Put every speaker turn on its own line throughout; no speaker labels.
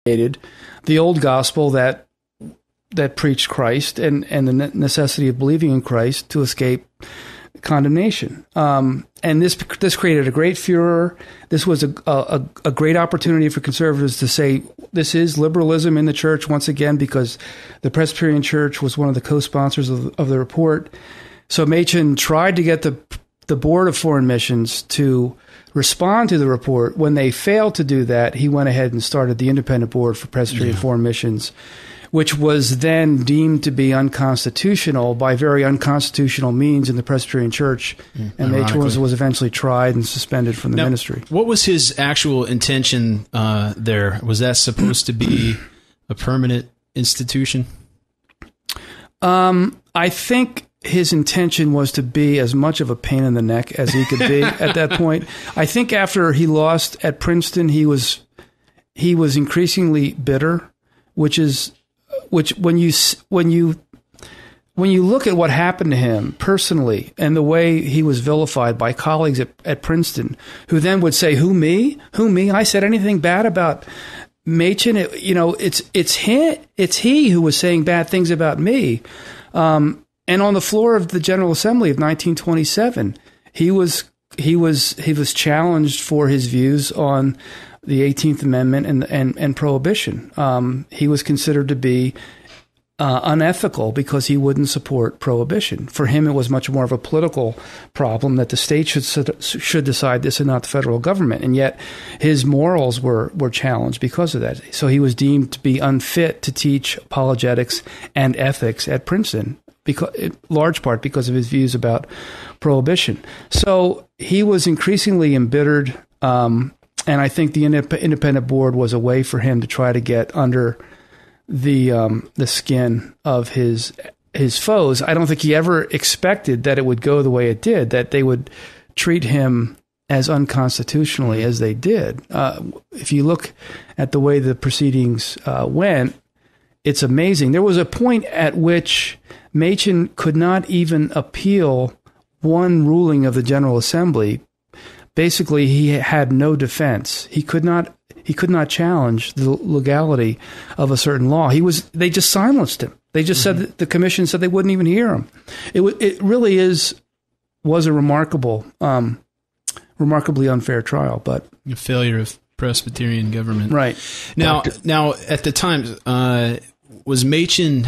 the old gospel that preached Christ and the necessity of believing in Christ to escape condemnation. And this created a great furor. This was a great opportunity for conservatives to say this is liberalism in the church once again, because the Presbyterian Church was one of the co-sponsors of the report. So Machen tried to get the Board of Foreign Missions to respond to the report. When they failed to do that, he went ahead and started the Independent Board for Presbyterian Foreign Missions, which was then deemed to be unconstitutional by very unconstitutional means in the Presbyterian Church, and Machen was eventually tried and suspended from the ministry.
What was his actual intention there? Was that supposed to be a permanent institution?
I think his intention was to be as much of a pain in the neck as he could be at that point. I think after he lost at Princeton, he was increasingly bitter, which when you look at what happened to him personally and the way he was vilified by colleagues at Princeton, who then would say, "Who me? Who me? I said anything bad about Machen? It's he who was saying bad things about me." And on the floor of the General Assembly of 1927, he was challenged for his views on the 18th Amendment and prohibition. He was considered to be unethical because he wouldn't support prohibition. For him, it was much more of a political problem that the state should decide this and not the federal government. And yet his morals were challenged because of that. So he was deemed to be unfit to teach apologetics and ethics at Princeton, in large part because of his views about prohibition. So he was increasingly embittered, and I think the Independent Board was a way for him to try to get under the skin of his foes. I don't think he ever expected that it would go the way it did, that they would treat him as unconstitutionally as they did. If you look at the way the proceedings went, it's amazing. There was a point at which Machen could not even appeal one ruling of the General Assembly. Basically, he had no defense. He could not challenge the legality of a certain law. They just silenced him. They just said that the commission said they wouldn't even hear him. It really was a remarkably unfair trial, but
a failure of Presbyterian government.
Right.
Now at the time, was Machen?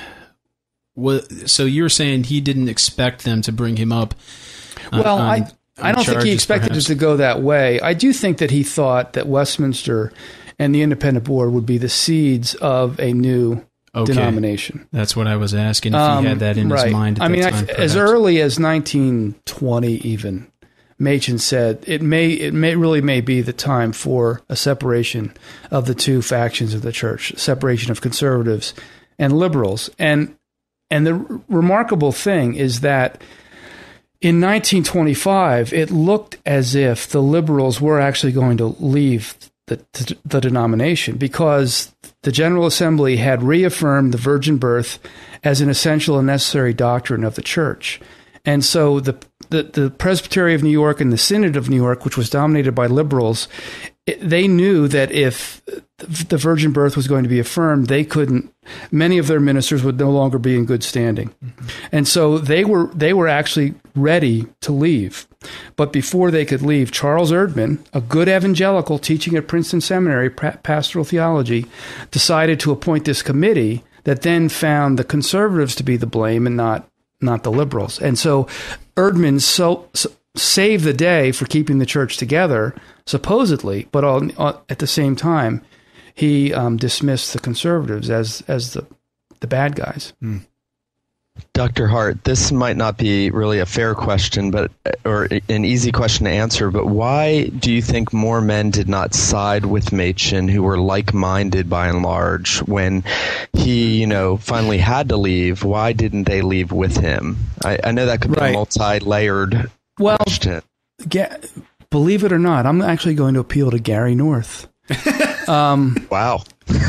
So you're saying he didn't expect them to bring him up?
I don't think he expected it to go that way. I do think that he thought that Westminster and the Independent Board would be the seeds of a new denomination.
That's what I was asking, if he had that in his mind at that time.
As early as 1920 even, Machen said it may be the time for a separation of the two factions of the church, separation of conservatives and liberals. And the remarkable thing is that in 1925, it looked as if the liberals were actually going to leave the denomination, because the General Assembly had reaffirmed the virgin birth as an essential and necessary doctrine of the church. And so the Presbytery of New York and the Synod of New York, which was dominated by liberals, they knew that if the virgin birth was going to be affirmed, many of their ministers would no longer be in good standing. Mm-hmm. And so they were actually ready to leave. But before they could leave, Charles Erdman, a good evangelical teaching at Princeton Seminary, pastoral theology, decided to appoint this committee that then found the conservatives to be the blame and not the liberals. And so Erdman saved the day for keeping the church together, supposedly, but at the same time, he dismissed the conservatives as the bad guys.
Mm. Dr. Hart, this might not be really a fair question, or an easy question to answer, but why do you think more men did not side with Machen, who were like-minded by and large, when he, finally had to leave? Why didn't they leave with him? I know that could be a multi-layered question.
Believe it or not, I'm actually going to appeal to Gary North.
Wow.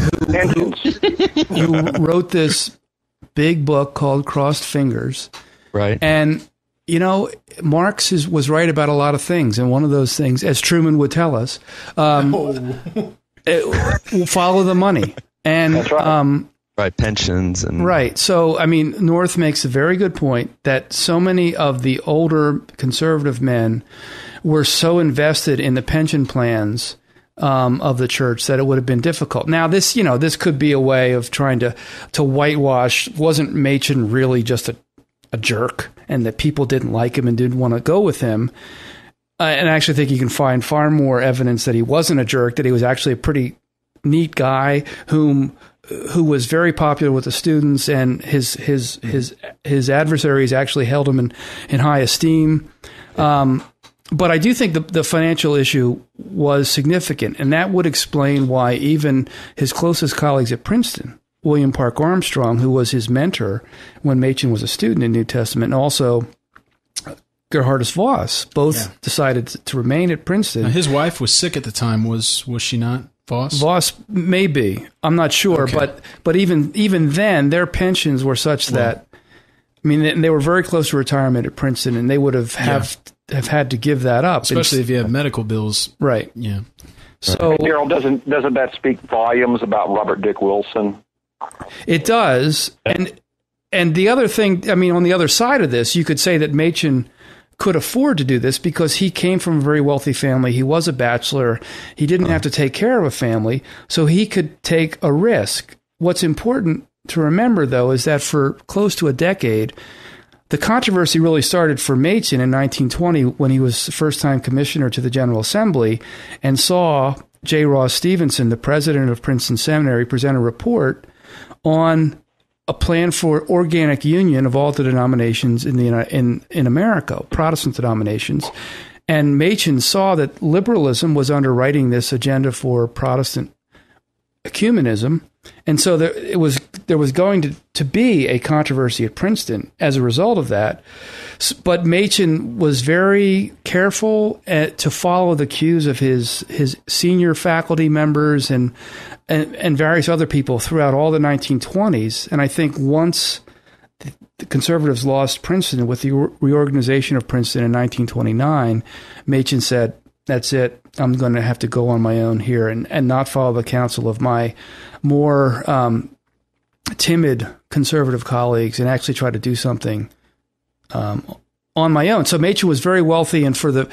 Who wrote this big book called Crossed Fingers.
Right.
And, Marx was right about a lot of things. And one of those things, as Truman would tell us, follow the money. And
That's right.
Right, pensions and
right. So, I mean, North makes a very good point that so many of the older conservative men were so invested in the pension plans of the church that it would have been difficult. Now, this could be a way of trying to whitewash. Wasn't Machen really just a jerk, and that people didn't like him and didn't want to go with him? And I actually think you can find far more evidence that he wasn't a jerk, that he was actually a pretty neat guy who was very popular with the students, and his adversaries actually held him in high esteem. But I do think the financial issue was significant, and that would explain why even his closest colleagues at Princeton, William Park Armstrong, who was his mentor when Machen was a student in New Testament, and also Gerhardus Voss, both decided to remain at Princeton.
Now, his wife was sick at the time, was she not? Voss
may be. I'm not sure,
Okay.
but even then, their pensions were such that, I mean, they were very close to retirement at Princeton, and they would have had to give that up,
especially if you have medical bills.
Right.
Yeah.
So
Gerald, doesn't that speak volumes about Robert Dick Wilson?
it does, and the other thing, I mean, on the other side of this, you could say that Machen could afford to do this because he came from a very wealthy family. He was a bachelor. He didn't have to take care of a family, so he could take a risk. What's important to remember, though, is that for close to a decade, the controversy really started for Machen in 1920 when he was first-time commissioner to the General Assembly and saw J. Ross Stevenson, the president of Princeton Seminary, present a report on a plan for organic union of all the denominations in America, Protestant denominations. And Machen saw that liberalism was underwriting this agenda for Protestant ecumenism. And so there was going to be a controversy at Princeton as a result of that. But Machen was very careful to follow the cues of his senior faculty members and various other people throughout all the 1920s. And I think once the conservatives lost Princeton with the reorganization of Princeton in 1929, Machen said, that's it. I'm going to have to go on my own here and not follow the counsel of my more timid conservative colleagues and actually try to do something on my own. So Machen was very wealthy, and for the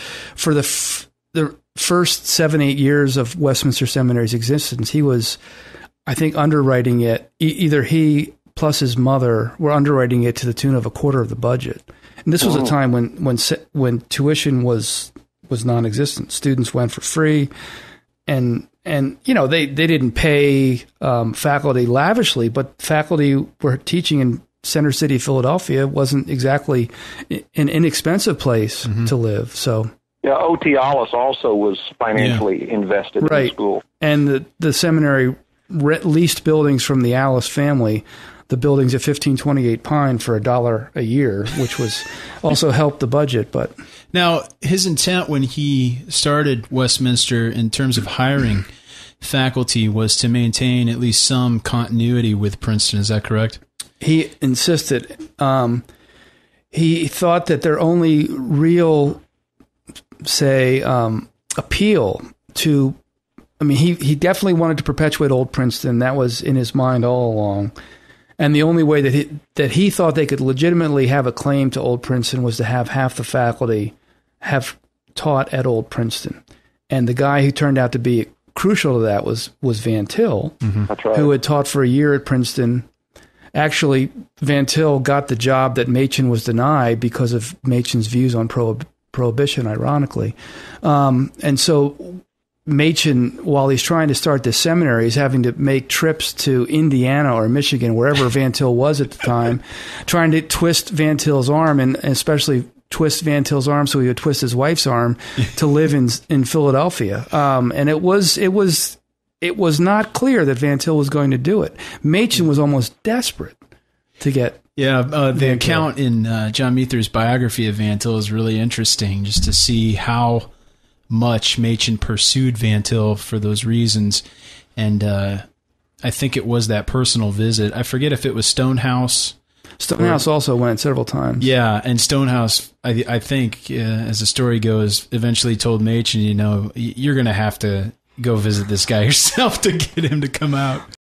first 7-8 years of Westminster Seminary's existence, he was, I think, underwriting it. Either he plus his mother were underwriting it to the tune of a quarter of the budget. And this was a time when tuition was non-existent. Students went for free, and they didn't pay faculty lavishly, but faculty were teaching in Center City, Philadelphia. Wasn't exactly an inexpensive place to live. So
yeah, O.T. Alice also was financially invested in the school, and
the seminary leased buildings from the Alice family. The buildings at 1528 Pine for $1 a year, which was also helped the budget. But
now, his intent when he started Westminster in terms of hiring faculty was to maintain at least some continuity with Princeton. Is that correct?
He insisted. He thought that their only real, appeal to, he definitely wanted to perpetuate old Princeton. That was in his mind all along. And the only way that he thought they could legitimately have a claim to Old Princeton was to have half the faculty have taught at Old Princeton. And the guy who turned out to be crucial to that was Van Til,
That's right.
who had taught for a year at Princeton. Actually, Van Til got the job that Machen was denied because of Machen's views on prohibition, ironically. And so Machen, while he's trying to start this seminary, is having to make trips to Indiana or Michigan, wherever Van Til was at the time, trying to twist Van Til's arm, and especially twist Van Til's arm so he would twist his wife's arm to live in Philadelphia. And it was not clear that Van Til was going to do it. Machen was almost desperate to get.
Yeah, the account in John Meether's biography of Van Til is really interesting, just to see how much Machen pursued Van Til for those reasons. And I think it was that personal visit. I forget if it was Stonehouse.
Stonehouse also went several times.
Yeah, and Stonehouse, I think, as the story goes, eventually told Machen, you're going to have to go visit this guy yourself to get him to come out.